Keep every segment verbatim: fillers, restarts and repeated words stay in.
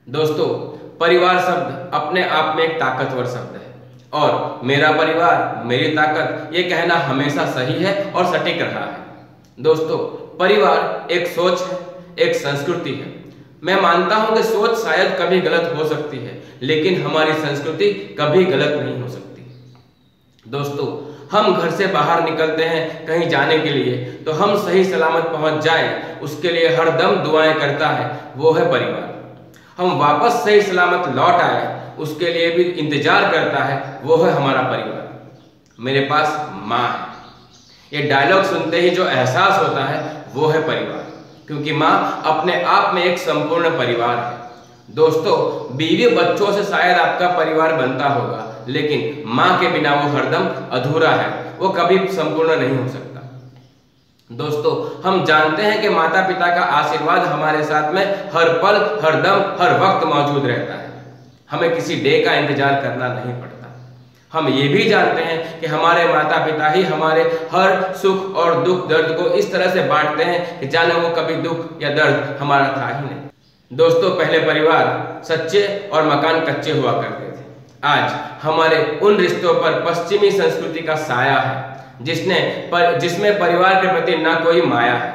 दोस्तों, परिवार शब्द अपने आप में एक ताकतवर शब्द है और मेरा परिवार मेरी ताकत ये कहना हमेशा सही है और सटीक रहा है। दोस्तों, परिवार एक सोच है, एक संस्कृति है। मैं मानता हूं कि सोच शायद कभी गलत हो सकती है, लेकिन हमारी संस्कृति कभी गलत नहीं हो सकती। दोस्तों, हम घर से बाहर निकलते हैं कहीं जाने के लिए, तो हम सही सलामत पहुंच जाएं, उसके लिए हर दम दुआएं करता है, वो है परिवार। हम वापस सही सलामत लौट आए, उसके लिए भी इंतजार करता है, वो है हमारा परिवार। मेरे पास माँ है, ये डायलॉग सुनते ही जो एहसास होता है वो है परिवार, क्योंकि माँ अपने आप में एक संपूर्ण परिवार है। दोस्तों, बीवी बच्चों से शायद आपका परिवार बनता होगा, लेकिन माँ के बिना वो हरदम अधूरा है, वो कभी संपूर्ण नहीं हो सकता। दोस्तों, हम जानते हैं कि माता पिता का आशीर्वाद हमारे साथ में हर पल, हर दम, हर वक्त मौजूद रहता है। हमें किसी डे का इंतजार करना नहीं पड़ता। हम ये भी जानते हैं कि हमारे माता पिता ही हमारे हर सुख और दुख दर्द को इस तरह से बांटते हैं कि जाने वो कभी दुख या दर्द हमारा था ही नहीं। दोस्तों, पहले परिवार सच्चे और मकान कच्चे हुआ करते थे। आज हमारे उन रिश्तों पर पश्चिमी संस्कृति का साया है, जिसने पर जिसमें परिवार के प्रति ना कोई माया है,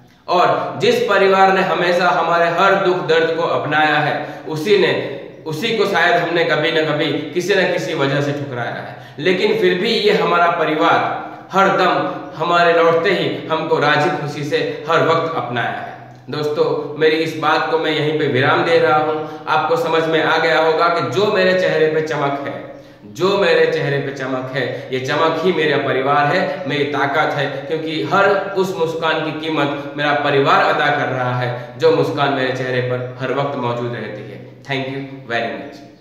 और जिस परिवार ने हमेशा हमारे हर दुख दर्द को अपनाया है, उसी ने उसी को शायद हमने कभी न कभी किसी न किसी वजह से ठुकराया है। लेकिन फिर भी ये हमारा परिवार हर दम हमारे लौटते ही हमको राजी खुशी से हर वक्त अपनाया है। दोस्तों, मेरी इस बात को मैं यहीं पे विराम दे रहा हूँ। आपको समझ में आ गया होगा कि जो मेरे चेहरे पे चमक है, जो मेरे चेहरे पे चमक है, ये चमक ही मेरा परिवार है, मेरी ताकत है, क्योंकि हर उस मुस्कान की कीमत मेरा परिवार अदा कर रहा है, जो मुस्कान मेरे चेहरे पर हर वक्त मौजूद रहती है। Thank you very much.